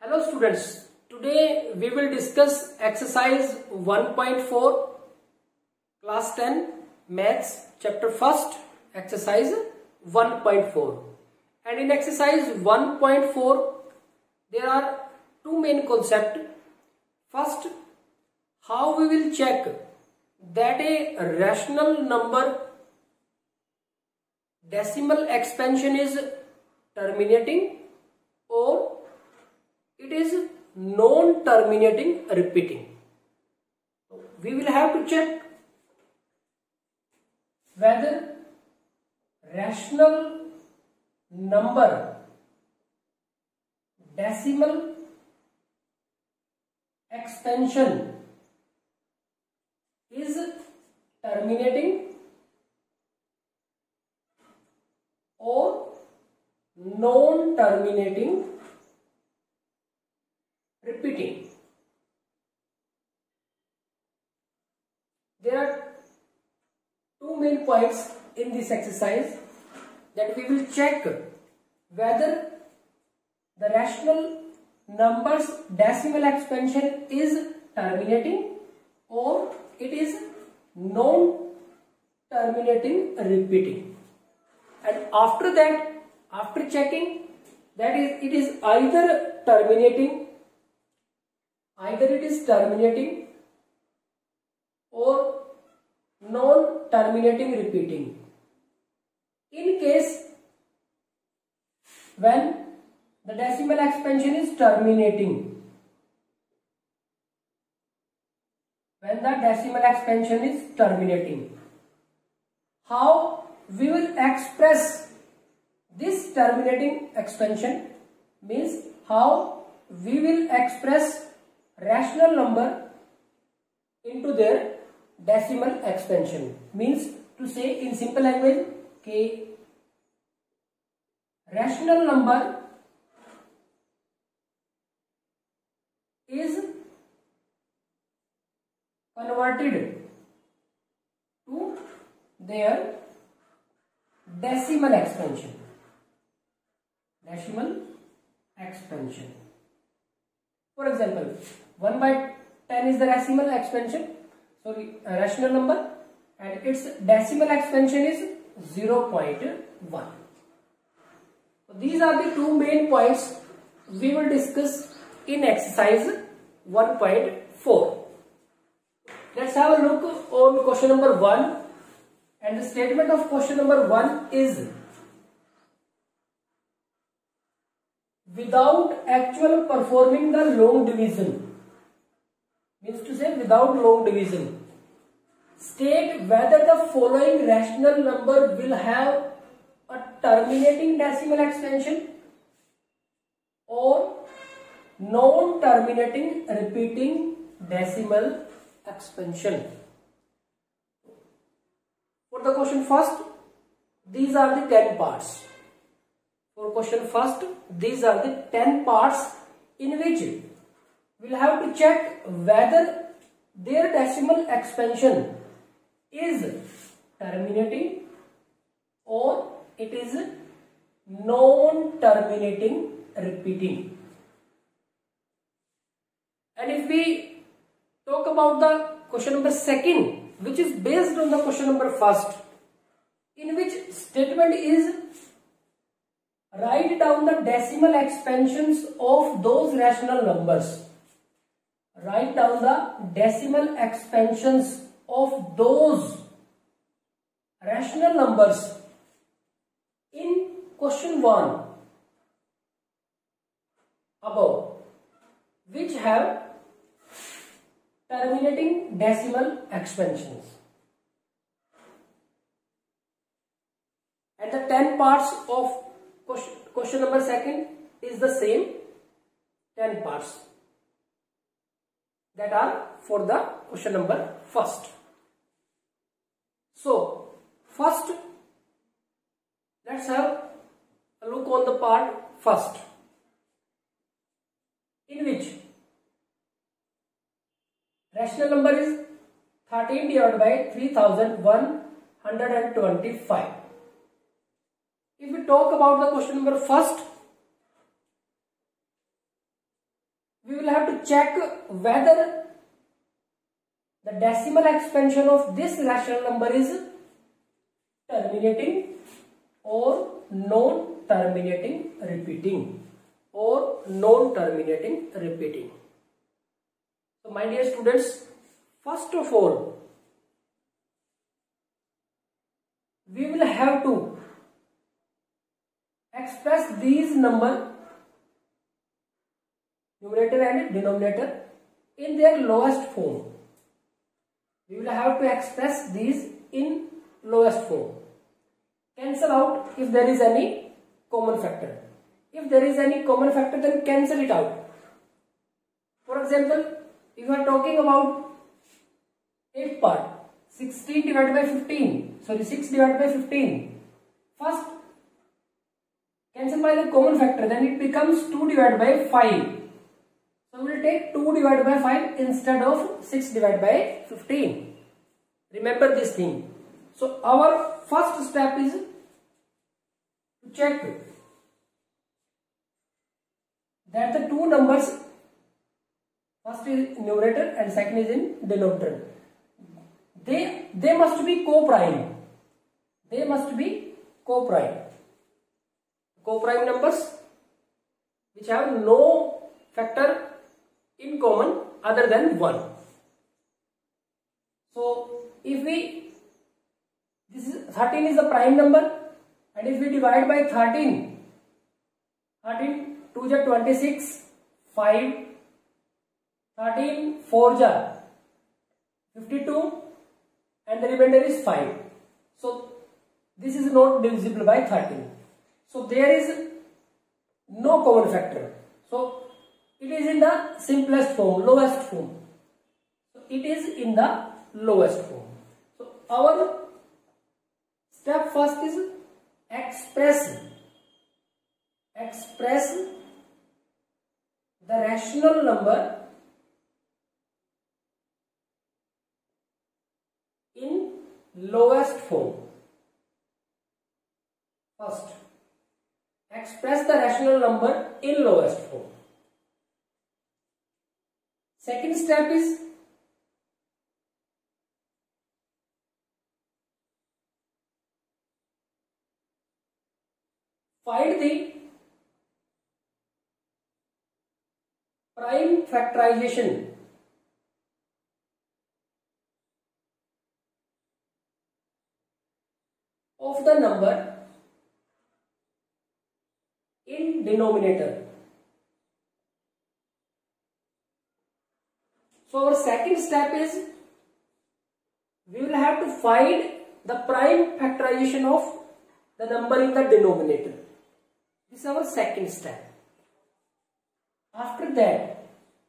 Hello students, today we will discuss exercise 1.4 class 10 maths chapter 1st exercise 1.4 and in exercise 1.4 there are two main concepts. First, how we will check that a rational number decimal expansion is terminating or it is non-terminating repeating. We will have to check whether rational number decimal expansion is terminating or non-terminating repeating. There are two main points in this exercise that we will check whether the rational numbers decimal expansion is terminating or it is non-terminating repeating. And after that, after checking that it is either it is terminating or non-terminating repeating. In case when the decimal expansion is terminating, how we will express this terminating expansion means how we will express rational number into their decimal expansion, means to say in simple language कि rational number is converted to their decimal expansion. For example, 1/10 is the decimal expansion, rational number, and its decimal expansion is 0.1. So these are the two main points we will discuss in exercise 1.4. Let's have a look on question number 1, and the statement of question number 1 is: without actual performing the long division, means to say without long division, state whether the following rational number will have a terminating decimal expansion or non-terminating repeating decimal expansion. For the question first, these are the 10 parts. For question first, these are the 10 parts in which we'll have to check whether their decimal expansion is terminating or it is non-terminating repeating. And if we talk about the question number 2, which is based on the question number 1, in which statement is write down the decimal expansions of those rational numbers. Write down the decimal expansions of those rational numbers in question 1 above, which have terminating decimal expansions. And the 10 parts of question number 2 is the same 10 parts that are for the question number 1. So first, let's have a look on the part first, in which rational number is 13 divided by 3125. If we talk about the question number 1, we will have to check whether the decimal expansion of this rational number is terminating or non-terminating repeating, or non-terminating repeating. So my dear students, first of all we will have to express these number, numerator and denominator, in their lowest form. We will have to express these in lowest form. Cancel out if there is any common factor. If there is any common factor, then cancel it out. For example, if you are talking about 8th part, 16 divided by 15, sorry 6 divided by 15. First, cancel by the common factor, then it becomes 2 divided by 5. So we will take 2 divided by 5 instead of 6 divided by 15. Remember this thing. So our first step is to check that the two numbers, first is in numerator and second is in denominator, they must be co-prime. They must be co-prime. Co-prime numbers which have no factor in common other than 1. So if this is 13 is the prime number, and if we divide by 13 2 ja 26, 5, 13 4 ja 52, and the remainder is 5. So this is not divisible by 13. So there is no common factor. So it is in the simplest form, lowest form. So it is in the lowest form. So our step first is express the rational number in lowest form. First, express the rational number in lowest form. Second step is find the prime factorization of the number in denominator. So our second step is we will have to find the prime factorization of the number in the denominator. This is our second step. After that,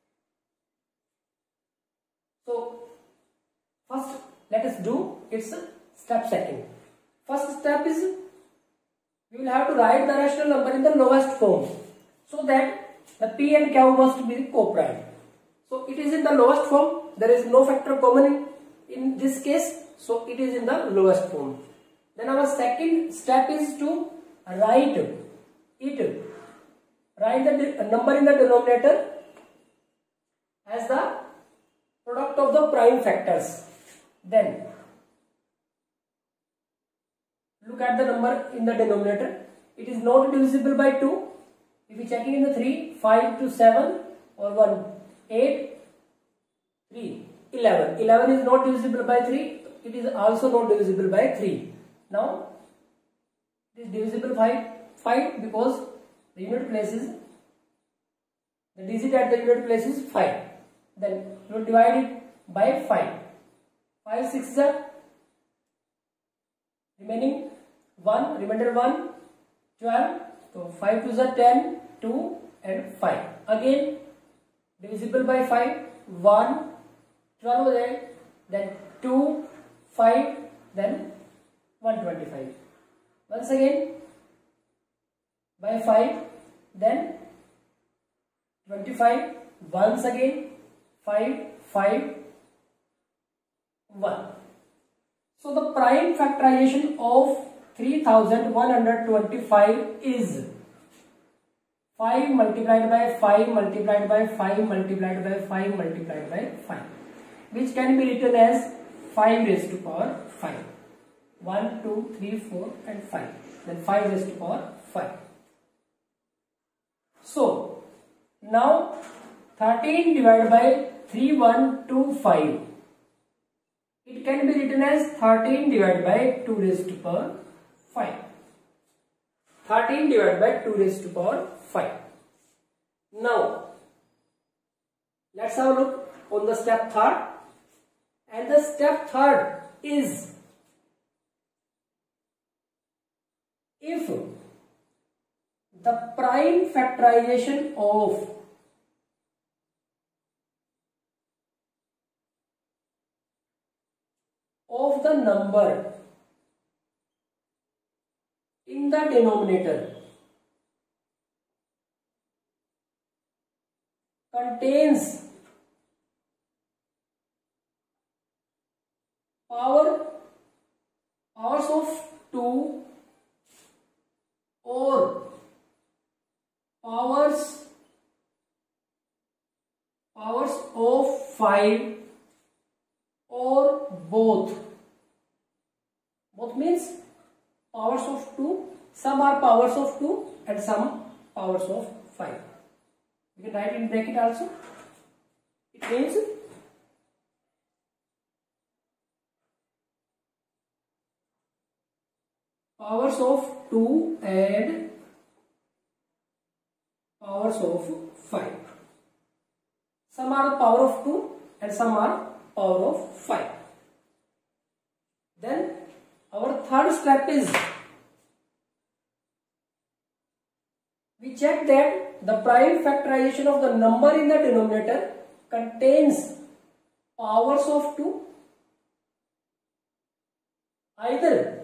so first let us do its step second. First step is we will have to write the rational number in the lowest form, so that the P and Q must be co-prime. So it is in the lowest form, there is no factor common in this case, so it is in the lowest form. Then our second step is to write the number in the denominator as the product of the prime factors. Then look at the number in the denominator. It is not divisible by 2. If we check it in the 3, 5 to 7 or 1, 8, 3, 11. 11 is not divisible by 3. It is also not divisible by 3. Now it is divisible by 5 because the unit place is, the digit at the unit place is 5. Then you will divide it by 5. 5 6 are remaining 1, remainder 1, 12. So 5 2s are 10, 2 and 5. Again divisible by 5, 1, 12 was added, then 2, 5, then 125. Once again by 5, then 25, once again 5, 5, 1. So the prime factorization of 3125 is 5 multiplied by 5 multiplied by 5 multiplied by 5 multiplied by 5, which can be written as 5 raised to power 5. 1, 2, 3, 4 and 5. Then 5 raised to power 5. So now 13 divided by 3125. It can be written as 13 divided by 2 raised to power 5. 13 divided by 2 raised to power 5. Now let's have a look on the step third. And the step third is, if the prime factorization of the number in the denominator contains powers of 2 or powers of 5 or both. Both means powers of 2, some are powers of 2 and some powers of 5. You can write in bracket also. It means powers of 2 and powers of 5. Some are power of 2 and some are power of 5. Then our third step is, we check that the prime factorization of the number in the denominator contains powers of 2, either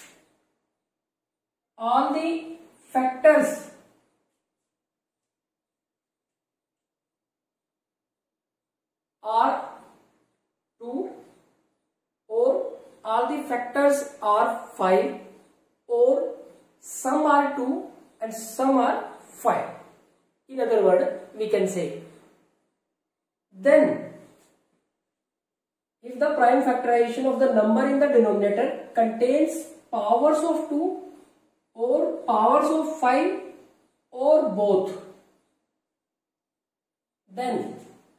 all the factors are 2 or all the factors are 5 or some are 2 and some are 5. In other words, we can say, then if the prime factorization of the number in the denominator contains powers of 2 or powers of 5 or both, then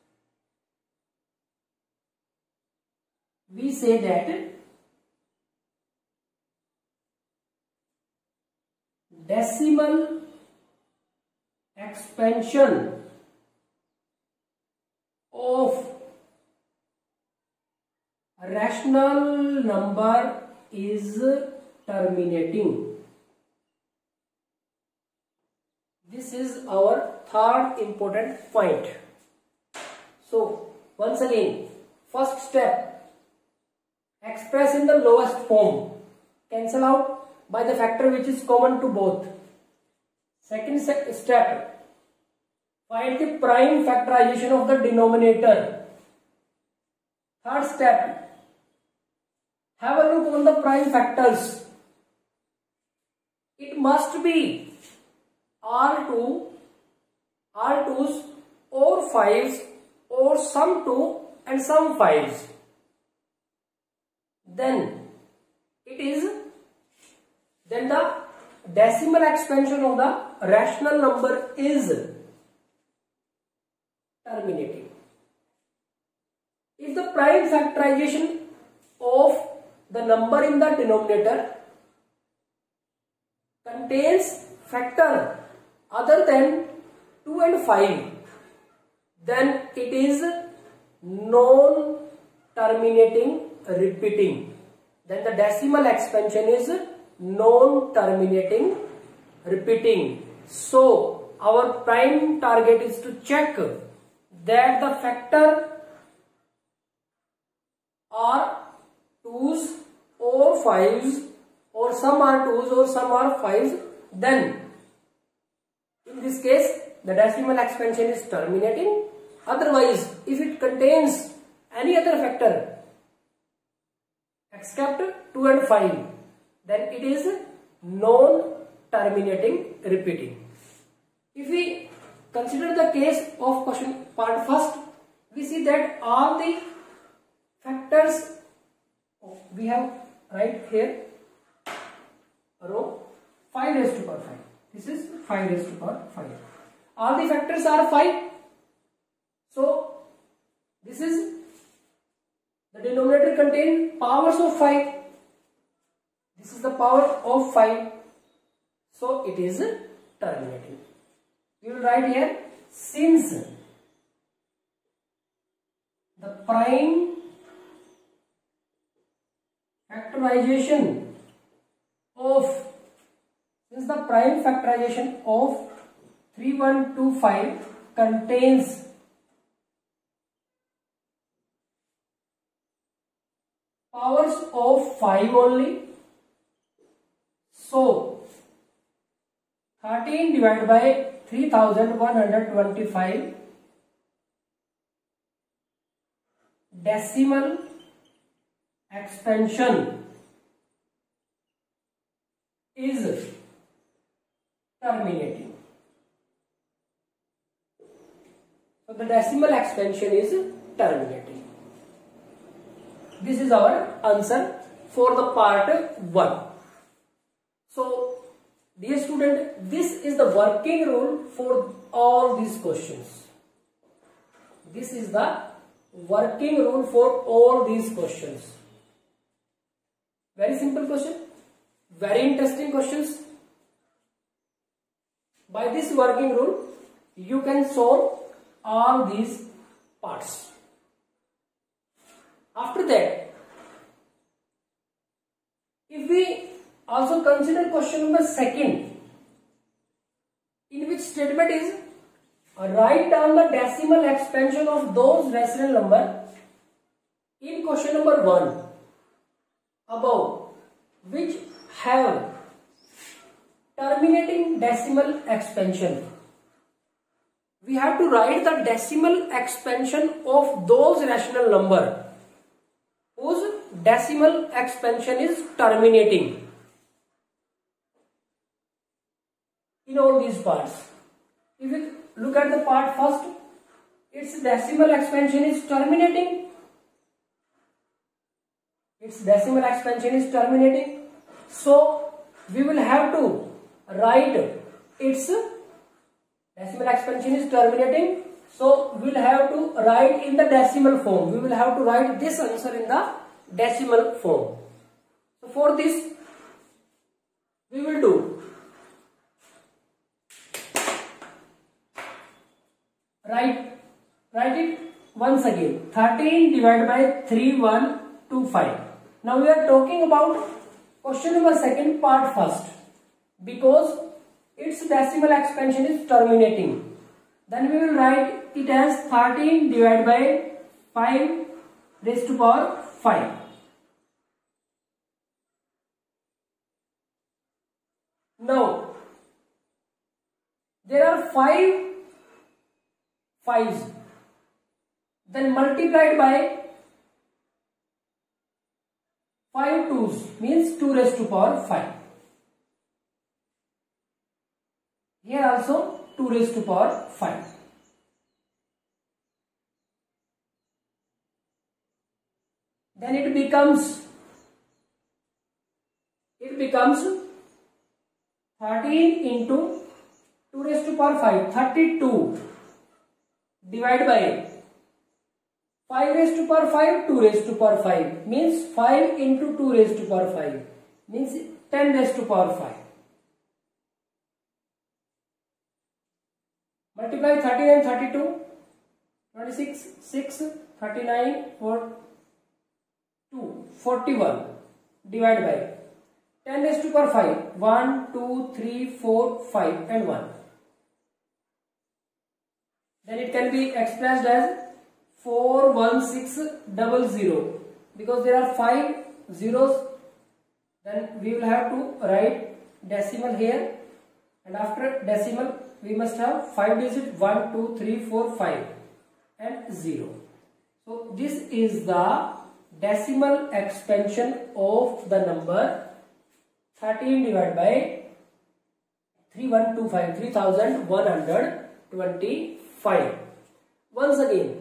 we say that decimal expansion of a rational number is terminating. This is our third important point. So once again, first step, express in the lowest form, cancel out by the factor which is common to both. Second step, find the prime factorization of the denominator. Third step, have a look on the prime factors. It must be R2, R2s or 5s or some 2 and some 5s. Then the decimal expansion of the rational number is terminating. If the prime factorization of the number in the denominator contains factor other than 2 and 5, then it is non-terminating repeating. Then the decimal expansion is non-terminating repeating. So our prime target is to check that the factor are 2s or 5s or some are 2s or some are 5s. Then in this case the decimal expansion is terminating. Otherwise, if it contains any other factor except 2 and 5, then it is non-terminating repeating. If we consider the case of question part first, we see that all the factors we have right here row 5 raised to power 5. This is 5 raised to power 5. All the factors are 5. So this is the denominator contain powers of 5. This is the power of 5. So it is terminating. We will write here, since the prime factorization of 3125 contains powers of 5 only, so 13 divided by 3125 decimal expansion is terminating. So the decimal expansion is terminating. This is our answer for the part 1. So dear student, this is the working rule for all these questions. This is the working rule for all these questions. Very simple question, very interesting questions. By this working rule, you can solve all these parts. After that, if we also consider question number 2, in which statement is write down the decimal expansion of those rational number in question number 1 above which have terminating decimal expansion. We have to write the decimal expansion of those rational number whose decimal expansion is terminating in all these parts. If we look at the part first, its decimal expansion is terminating. Its decimal expansion is terminating. So we will have to write its decimal expansion is terminating. So we will have to write in the decimal form. We will have to write this answer in the decimal form. So for this, we will do write it once again. 13 divided by 3125. Now we are talking about question number 2 part first, because its decimal expansion is terminating. Then we will write it as 13 divided by 5 raised to power 5. Now there are 5 5's, then multiplied by 5 2's means 2 raised to power 5. Here also 2 raised to power 5. Then it becomes 13 into 2 raised to power 5, 32 divided by 5 raised to power 5, 2 raised to power 5 means 5 into 2 raised to power 5 means 10 raised to power 5. Multiply 13 and 32, 26, 6, 39, 4, 2, 41 divided by 10 raised to power 5, 1, 2, 3, 4, 5 and 1. Then it can be expressed as 41600 because there are 5 zeros. Then we will have to write decimal here, and after decimal we must have 5 digits 1, 2, 3, 4, 5 and 0. So this is the decimal expansion of the number 13 divided by 3125, 3125. Once again,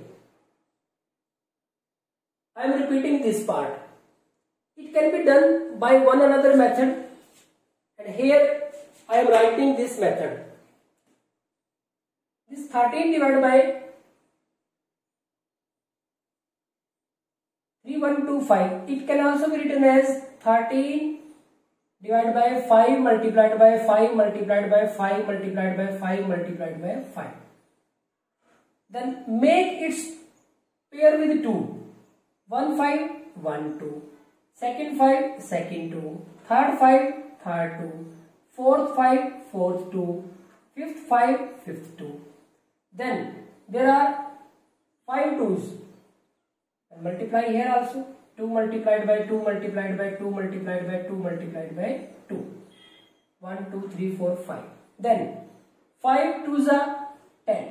I am repeating this part. It can be done by one another method, and here I am writing this method. This 13 divided by 3125, it can also be written as 13 divided by 5 multiplied by 5 multiplied by 5 multiplied by 5 multiplied by 5. Then make its pair with 2. 1 5, 1 2. Second 5, second 2. Third 5, third 2. Fourth 5, fourth 2. Fifth 5, fifth 2. Then there are 5 2's. And multiply here also. 2 multiplied by 2 multiplied by 2 multiplied by 2 multiplied by 2. 1 2 3 4 5. Then 5 2's are 10.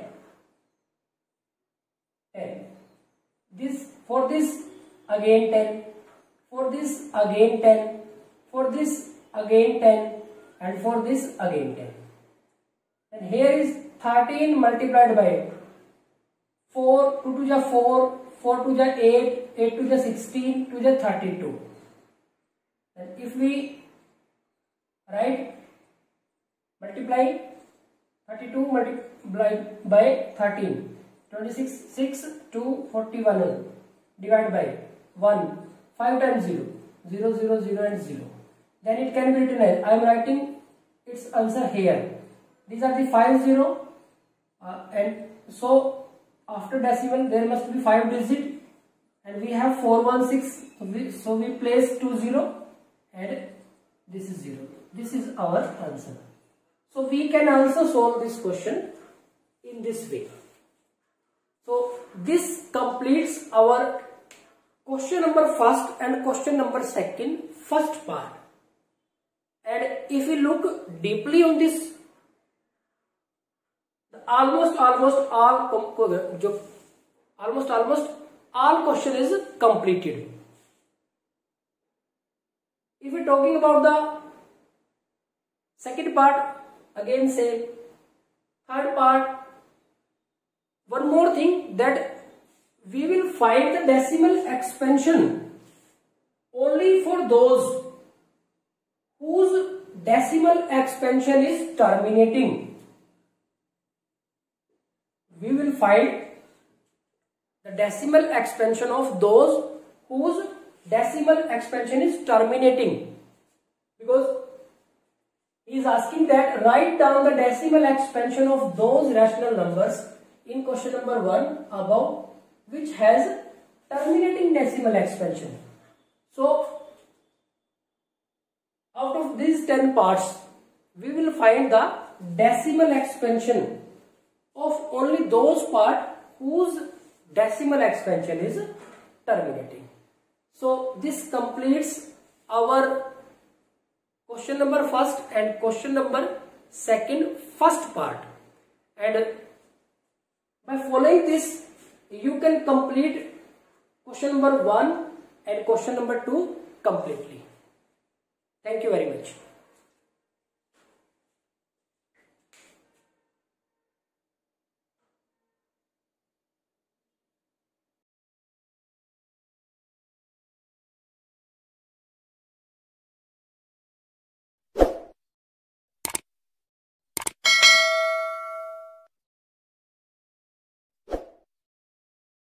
10. This, for this again 10. For this again 10. For this again 10. And for this again 10. And here is 13 multiplied by 4, 2 to the 4, 4 to the 8, 8 to the 16, to the 32. And if we write multiply 32 multiplied by 13, 26, 6 to 41, divided by 1, 5 times 0, 0, 0, 0 and 0. Then it can be written as, I am writing its answer here. These are the 5 0 and so after decimal there must be 5 digit, and we have 416, so we place 2 0 and this is 0. This is our answer. So we can also solve this question in this way. So this completes our question number first and question number second first part. And if we look deeply on this, almost all question is completed. If we are talking about the second part, again same. Third part, one more thing, that we will find the decimal expansion only for those whose decimal expansion is terminating. We will find the decimal expansion of those whose decimal expansion is terminating, because he is asking that write down the decimal expansion of those rational numbers in question number 1 above which has terminating decimal expansion. So out of these 10 parts, we will find the decimal expansion of only those parts whose decimal expansion is terminating. So this completes our question number first and question number second first part, and by following this you can complete question number 1 and question number 2 completely. Thank you very much.